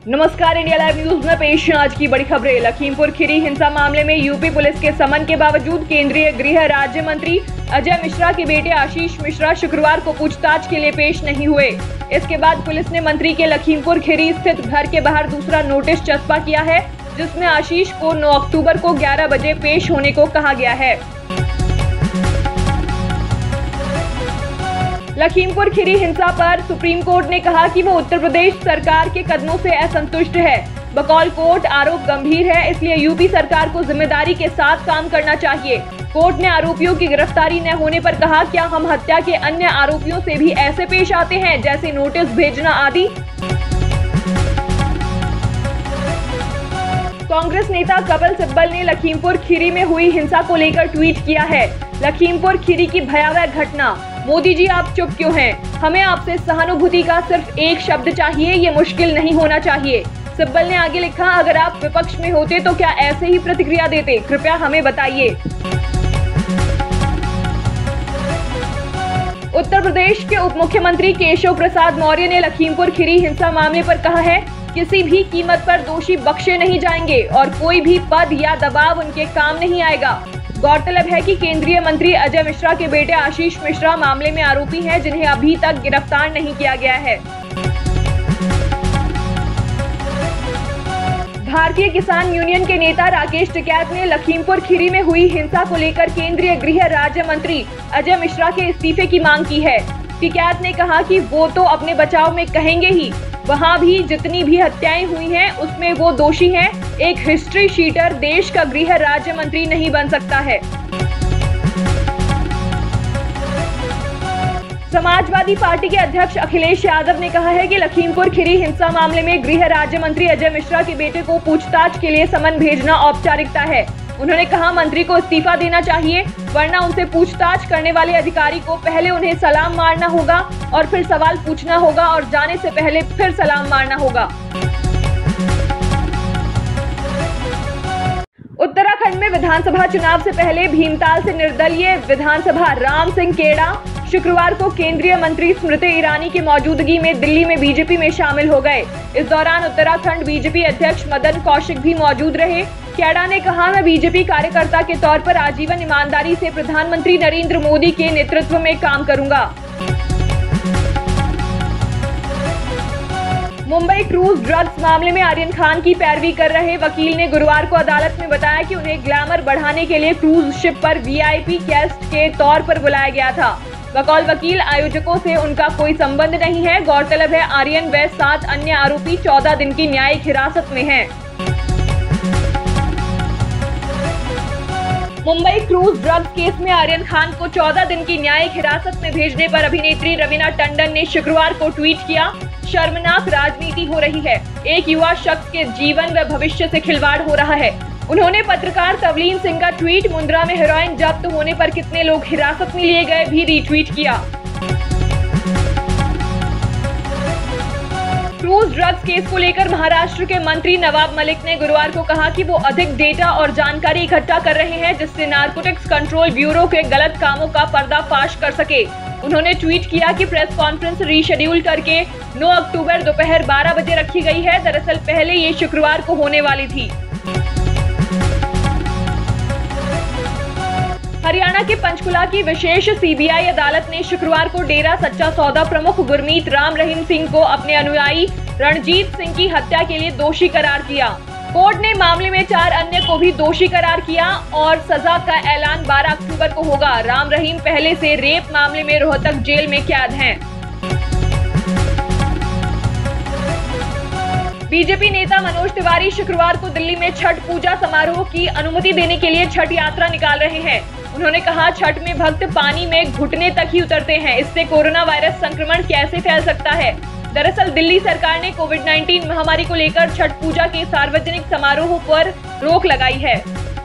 नमस्कार, India live news में पेश है आज की बड़ी खबरें। लखीमपुर खीरी हिंसा मामले में यूपी पुलिस के समन के बावजूद केंद्रीय गृह राज्य मंत्री अजय मिश्रा के बेटे आशीष मिश्रा शुक्रवार को पूछताछ के लिए पेश नहीं हुए। इसके बाद पुलिस ने मंत्री के लखीमपुर खीरी स्थित घर के बाहर दूसरा नोटिस चस्पा किया है, जिसमें आशीष को 9 अक्टूबर को 11 बजे पेश होने को कहा गया है। लखीमपुर खीरी हिंसा पर सुप्रीम कोर्ट ने कहा कि वो उत्तर प्रदेश सरकार के कदमों से असंतुष्ट है। बकौल कोर्ट, आरोप गंभीर है, इसलिए यूपी सरकार को जिम्मेदारी के साथ काम करना चाहिए। कोर्ट ने आरोपियों की गिरफ्तारी न होने पर कहा, क्या हम हत्या के अन्य आरोपियों से भी ऐसे पेश आते हैं जैसे नोटिस भेजना आदि। कांग्रेस नेता कपिल सिब्बल ने लखीमपुर खीरी में हुई हिंसा को लेकर ट्वीट किया है। लखीमपुर खीरी की भयावह घटना, मोदी जी आप चुप क्यों हैं? हमें आपसे सहानुभूति का सिर्फ एक शब्द चाहिए, ये मुश्किल नहीं होना चाहिए। सिब्बल ने आगे लिखा, अगर आप विपक्ष में होते तो क्या ऐसे ही प्रतिक्रिया देते? कृपया हमें बताइए। उत्तर प्रदेश के उप मुख्यमंत्री केशव प्रसाद मौर्य ने लखीमपुर खीरी हिंसा मामले पर कहा है, किसी भी कीमत पर दोषी बख्शे नहीं जाएंगे और कोई भी पद या दबाव उनके काम नहीं आएगा। गौरतलब है कि केंद्रीय मंत्री अजय मिश्रा के बेटे आशीष मिश्रा मामले में आरोपी हैं, जिन्हें अभी तक गिरफ्तार नहीं किया गया है। भारतीय किसान यूनियन के नेता राकेश टिकैत ने लखीमपुर खीरी में हुई हिंसा को लेकर केंद्रीय गृह राज्य मंत्री अजय मिश्रा के इस्तीफे की मांग की है। टिकैत ने कहा कि वो तो अपने बचाव में कहेंगे ही, वहां भी जितनी भी हत्याएं हुई हैं उसमें वो दोषी हैं। एक हिस्ट्री शीटर देश का गृह राज्य मंत्री नहीं बन सकता है। समाजवादी पार्टी के अध्यक्ष अखिलेश यादव ने कहा है कि लखीमपुर खीरी हिंसा मामले में गृह राज्य मंत्री अजय मिश्रा के बेटे को पूछताछ के लिए समन भेजना औपचारिकता है। उन्होंने कहा, मंत्री को इस्तीफा देना चाहिए, वरना उनसे पूछताछ करने वाले अधिकारी को पहले उन्हें सलाम मारना होगा और फिर सवाल पूछना होगा और जाने से पहले फिर सलाम मारना होगा। उत्तराखंड में विधानसभा चुनाव से पहले भीमताल से निर्दलीय विधानसभा राम सिंह केड़ा शुक्रवार को केंद्रीय मंत्री स्मृति ईरानी की मौजूदगी में दिल्ली में बीजेपी में शामिल हो गए। इस दौरान उत्तराखंड बीजेपी अध्यक्ष मदन कौशिक भी मौजूद रहे। केड़ा ने कहा, मैं बीजेपी कार्यकर्ता के तौर पर आजीवन ईमानदारी से प्रधानमंत्री नरेंद्र मोदी के नेतृत्व में काम करूंगा। मुंबई क्रूज ड्रग्स मामले में आर्यन खान की पैरवी कर रहे वकील ने गुरुवार को अदालत में बताया कि उन्हें ग्लैमर बढ़ाने के लिए क्रूज शिप पर वीआईपी गेस्ट के तौर पर बुलाया गया था। बकौल वकील, आयोजकों से उनका कोई संबंध नहीं है। गौरतलब है, आर्यन व 7 अन्य आरोपी 14 दिन की न्यायिक हिरासत में हैं। मुंबई क्रूज ड्रग्स केस में आर्यन खान को 14 दिन की न्यायिक हिरासत में भेजने पर अभिनेत्री रवीना टंडन ने शुक्रवार को ट्वीट किया, शर्मनाक राजनीति हो रही है। एक युवा शख्स के जीवन व भविष्य से खिलवाड़ हो रहा है। उन्होंने पत्रकार तवलीन सिंह का ट्वीट मुंद्रा में हेरोइन जब्त होने पर कितने लोग हिरासत में लिए गए भी रीट्वीट किया। क्रूज ड्रग्स केस को लेकर महाराष्ट्र के मंत्री नवाब मलिक ने गुरुवार को कहा कि वो अधिक डेटा और जानकारी इकट्ठा कर रहे हैं, जिससे नारकोटिक्स कंट्रोल ब्यूरो के गलत कामों का पर्दाफाश कर सके। उन्होंने ट्वीट किया कि प्रेस कॉन्फ्रेंस रीशेड्यूल करके 9 अक्टूबर दोपहर 12 बजे रखी गई है। दरअसल पहले ये शुक्रवार को होने वाली थी। हरियाणा के पंचकुला की विशेष सीबीआई अदालत ने शुक्रवार को डेरा सच्चा सौदा प्रमुख गुरमीत राम रहीम सिंह को अपने अनुयायी रणजीत सिंह की हत्या के लिए दोषी करार किया। कोर्ट ने मामले में 4 अन्य को भी दोषी करार किया और सजा का ऐलान 12 अक्टूबर को होगा। राम रहीम पहले से रेप मामले में रोहतक जेल में कैद हैं। बीजेपी नेता मनोज तिवारी शुक्रवार को दिल्ली में छठ पूजा समारोह की अनुमति देने के लिए छठ यात्रा निकाल रहे हैं। उन्होंने कहा, छठ में भक्त पानी में घुटने तक ही उतरते हैं, इससे कोरोना वायरस संक्रमण कैसे फैल सकता है। दरअसल दिल्ली सरकार ने कोविड-19 महामारी को लेकर छठ पूजा के सार्वजनिक समारोह पर रोक लगाई है।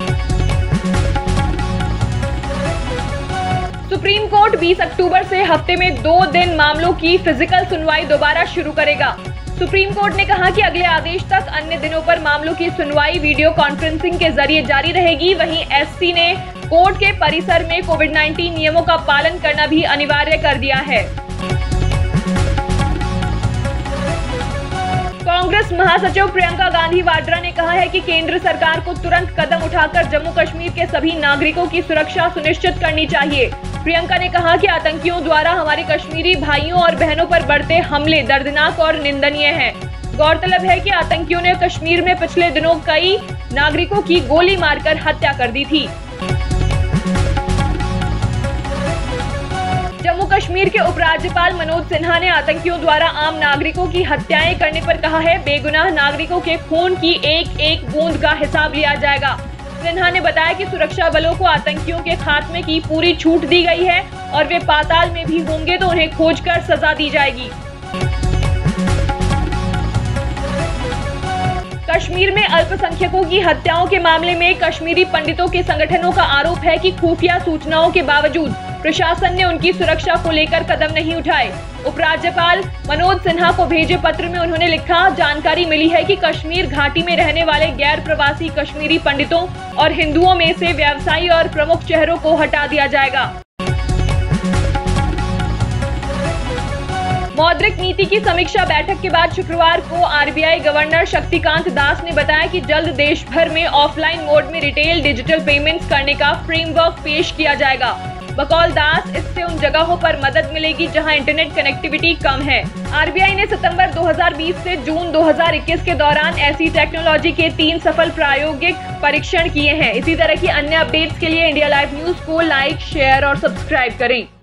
सुप्रीम कोर्ट 20 अक्टूबर से हफ्ते में 2 दिन मामलों की फिजिकल सुनवाई दोबारा शुरू करेगा। सुप्रीम कोर्ट ने कहा कि अगले आदेश तक अन्य दिनों पर मामलों की सुनवाई वीडियो कॉन्फ्रेंसिंग के जरिए जारी रहेगी। वहीं एससी ने कोर्ट के परिसर में कोविड-19 नियमों का पालन करना भी अनिवार्य कर दिया है। कांग्रेस महासचिव प्रियंका गांधी वाड्रा ने कहा है कि केंद्र सरकार को तुरंत कदम उठाकर जम्मू कश्मीर के सभी नागरिकों की सुरक्षा सुनिश्चित करनी चाहिए। प्रियंका ने कहा कि आतंकियों द्वारा हमारे कश्मीरी भाइयों और बहनों पर बढ़ते हमले दर्दनाक और निंदनीय हैं। गौरतलब है कि आतंकियों ने कश्मीर में पिछले दिनों कई नागरिकों की गोली मारकर हत्या कर दी थी। जम्मू कश्मीर के उपराज्यपाल मनोज सिन्हा ने आतंकियों द्वारा आम नागरिकों की हत्याएं करने पर कहा है, बेगुनाह नागरिकों के खून की एक एक बूंद का हिसाब लिया जाएगा। सिन्हा ने बताया कि सुरक्षा बलों को आतंकियों के खात्मे की पूरी छूट दी गई है और वे पाताल में भी होंगे तो उन्हें खोजकर सजा दी जाएगी। कश्मीर में अल्पसंख्यकों की हत्याओं के मामले में कश्मीरी पंडितों के संगठनों का आरोप है कि खुफिया सूचनाओं के बावजूद प्रशासन ने उनकी सुरक्षा को लेकर कदम नहीं उठाए। उपराज्यपाल मनोज सिन्हा को भेजे पत्र में उन्होंने लिखा, जानकारी मिली है कि कश्मीर घाटी में रहने वाले गैर प्रवासी कश्मीरी पंडितों और हिंदुओं में से व्यवसायी और प्रमुख चेहरों को हटा दिया जाएगा। मौद्रिक नीति की समीक्षा बैठक के बाद शुक्रवार को आरबीआई गवर्नर शक्तिकांत दास ने बताया कि जल्द देश भर में ऑफलाइन मोड में रिटेल डिजिटल पेमेंट्स करने का फ्रेमवर्क पेश किया जाएगा। बकौल दास, इससे उन जगहों पर मदद मिलेगी जहां इंटरनेट कनेक्टिविटी कम है। आरबीआई ने सितंबर 2020 से जून 2021 के दौरान ऐसी टेक्नोलॉजी के 3 सफल प्रायोगिक परीक्षण किए हैं। इसी तरह की अन्य अपडेट्स के लिए इंडिया लाइव न्यूज को लाइक, शेयर और सब्सक्राइब करें।